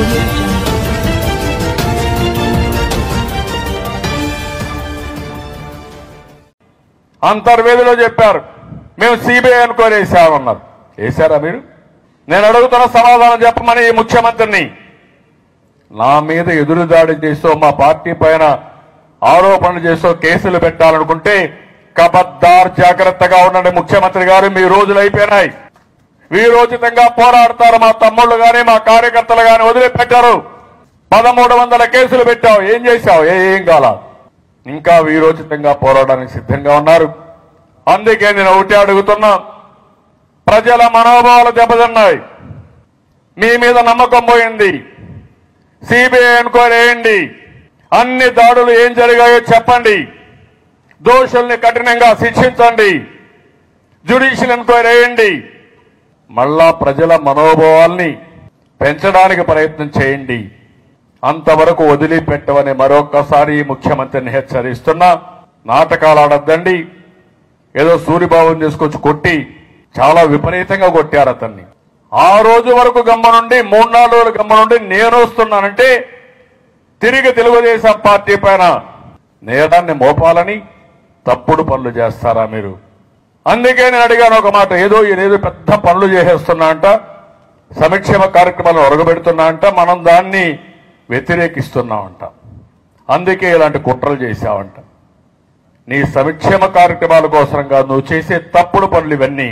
అంతర్వేదిలో చెప్పారు మేము CBI enquiry వేసామన్నారు. వేశారా మీరు? నేను అడుగుతున్న సమాధానం చెప్పమని ఈ ముఖ్యమంత్రిని. నా మీద ఎదురుదాడి చేస్తూ మా పార్టీ పైన ఆరోపణలు చేస్తూ కేసులు పెట్టాలనుకుంటే కబద్దార్ జాగ్రత్తగా ఉండండి ముఖ్యమంత్రి గారు. మీ రోజులు అయిపోయినాయి. వీరోచితంగా పోరాడతారు మా తమ్ముళ్ళు గాని మా కార్యకర్తలు గాని వదిలిపెట్టారు. 1300 కేసులు పెట్టావు, ఏం చేశావు? ఏం కాల. ఇంకా వీరోచితంగా పోరాడడానికి సిద్ధంగా ఉన్నారు. అందుకే నేను ఒకటి అడుగుతున్నా, ప్రజల మనోభావాలు దెబ్బతిన్నాయి. మీ మీద నమ్మకం పోయింది. సిబిఐ ఎంక్వైరీ వేయండి. అన్ని దాడులు ఏం జరిగాయో చెప్పండి. దోషుల్ని కఠినంగా శిక్షించండి. జ్యుడిషియల్ ఎంక్వైరీ వేయండి. మళ్ళా ప్రజల మనోభావాల్ని పెంచడానికి ప్రయత్నం చేయండి. అంతవరకు వదిలిపెట్టవని మరొక్కసారి ముఖ్యమంత్రిని హెచ్చరిస్తున్నా. నాటకాలు ఆడద్దండి. ఏదో సూరిబాబుని తీసుకొచ్చి కొట్టి చాలా విపరీతంగా కొట్టారు అతన్ని. ఆ రోజు వరకు గమ్మనుండి 3-4 రోజులు గమ్మనుండి నేను వస్తున్నానంటే తిరిగి తెలుగుదేశం పార్టీ పైన నేరాన్ని మోపాలని తప్పుడు పనులు చేస్తారా మీరు? అందుకే నేను అడిగాను ఒక మాట. ఏదో పెద్ద పనులు చేసేస్తున్నా అంట, సంక్షేమ కార్యక్రమాలు ఒరగబెడుతున్నా అంట, మనం దాన్ని వ్యతిరేకిస్తున్నామంట. అందుకే ఇలాంటి కుట్రలు చేశావంట. నీ సంక్షేమ కార్యక్రమాల కోసం కాదు, నువ్వు చేసే తప్పుడు పనులు ఇవన్నీ.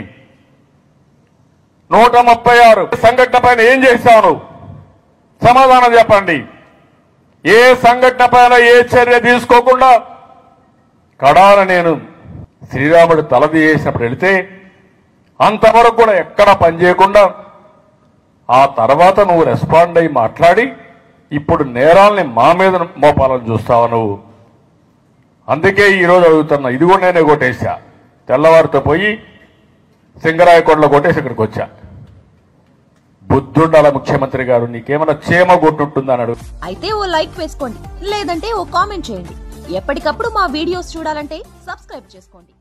136 సంఘటన పైన ఏం చేశావు నువ్వు? సమాధానం చెప్పండి. ఏ సంఘటన పైన ఏ చర్య తీసుకోకుండా కడాన నేను శ్రీరాముడు తలదీసినప్పుడు వెళితే అంతవరకు కూడా ఎక్కడ పనిచేయకుండా ఆ తర్వాత నువ్వు రెస్పాండ్ అయ్యి మాట్లాడి ఇప్పుడు నేరాల్ని మా మీద మోపాలని చూస్తావా నువ్వు? అందుకే ఈరోజు అడుగుతున్నా. ఇది కూడా నేనే కొట్టేశా. తెల్లవారితో పోయి సింగరాయకొండలో కొట్టేసి ఇక్కడికి వచ్చా. బుద్ధుండాల ముఖ్యమంత్రి గారు, నీకేమైనా చీమ కొట్టుంటుందని అడుగు. అయితే ఓ లైక్ వేసుకోండి, లేదంటే ఓ కామెంట్ చేయండి. ఎప్పటికప్పుడు మా వీడియోస్ చూడాలంటే సబ్స్క్రైబ్ చేసుకోండి.